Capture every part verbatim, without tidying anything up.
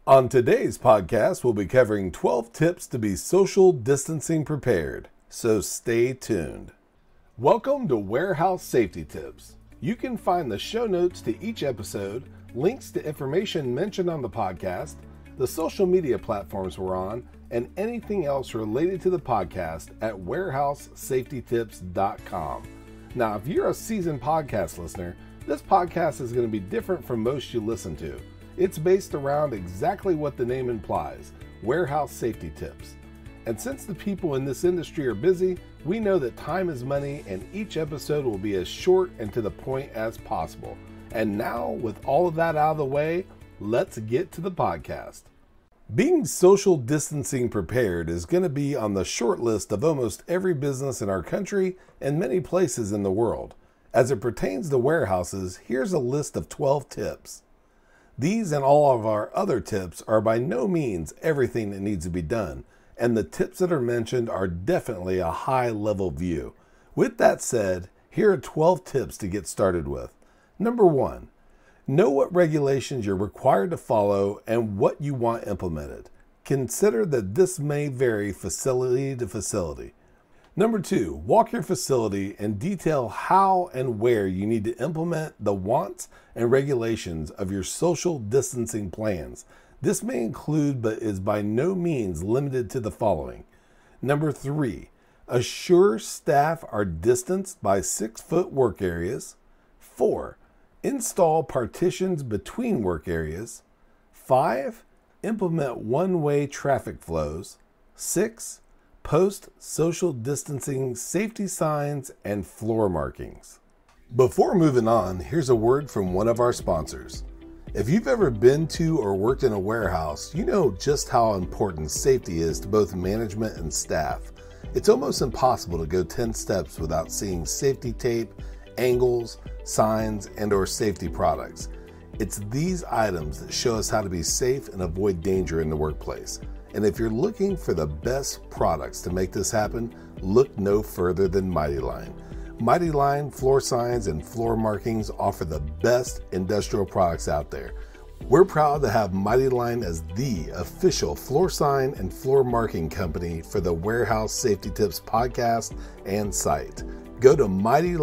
On today's podcast, we'll be covering twelve tips to be social distancing prepared, so stay tuned. Welcome to Warehouse Safety Tips. You can find the show notes to each episode, links to information mentioned on the podcast, the social media platforms we're on, and anything else related to the podcast at warehouse safety tips dot com. Now, if you're a seasoned podcast listener, this podcast is going to be different from most you listen to. It's based around exactly what the name implies, warehouse safety tips. And since the people in this industry are busy, we know that time is money and each episode will be as short and to the point as possible. And now, with all of that out of the way, let's get to the podcast. Being social distancing prepared is going to be on the short list of almost every business in our country and many places in the world. As it pertains to warehouses, here's a list of twelve tips. These and all of our other tips are by no means everything that needs to be done, and the tips that are mentioned are definitely a high-level view. With that said, here are twelve tips to get started with. Number one, know what regulations you're required to follow and what you want implemented. Consider that this may vary facility to facility. Number two, walk your facility and detail how and where you need to implement the wants and regulations of your social distancing plans. This may include, but is by no means limited to the following. Number three, assure staff are distanced by six-foot work areas. Four, install partitions between work areas. Five, implement one-way traffic flows. Six, post social distancing safety signs and floor markings. Before moving on, here's a word from one of our sponsors. If you've ever been to or worked in a warehouse, you know just how important safety is to both management and staff. It's almost impossible to go ten steps without seeing safety tape, angles, signs, and or safety products. It's these items that show us how to be safe and avoid danger in the workplace. And if you're looking for the best products to make this happen, look no further than Mighty Line. Mighty Line floor signs and floor markings offer the best industrial products out there. We're proud to have Mighty Line as the official floor sign and floor marking company for the Warehouse Safety Tips podcast and site. Go to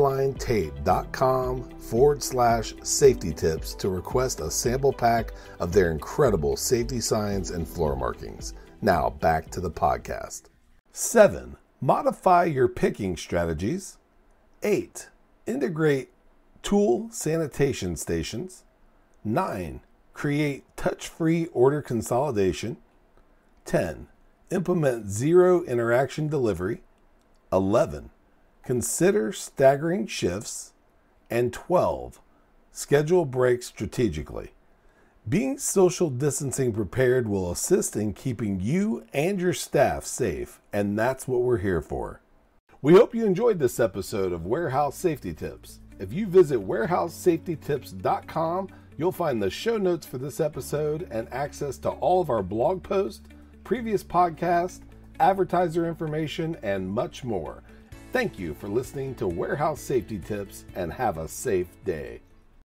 mightylinetape.com forward slash safety tips to request a sample pack of their incredible safety signs and floor markings. Now back to the podcast. Seven, modify your picking strategies. Eight, integrate tool sanitation stations. Nine, create touch-free order consolidation. Ten, implement zero interaction delivery. Eleven, consider staggering shifts. And twelve, schedule breaks strategically. Being social distancing prepared will assist in keeping you and your staff safe, and that's what we're here for. We hope you enjoyed this episode of Warehouse Safety Tips. If you visit warehouse safety tips dot com, you'll find the show notes for this episode and access to all of our blog posts, previous podcasts, advertiser information, and much more. Thank you for listening to Warehouse Safety Tips and have a safe day.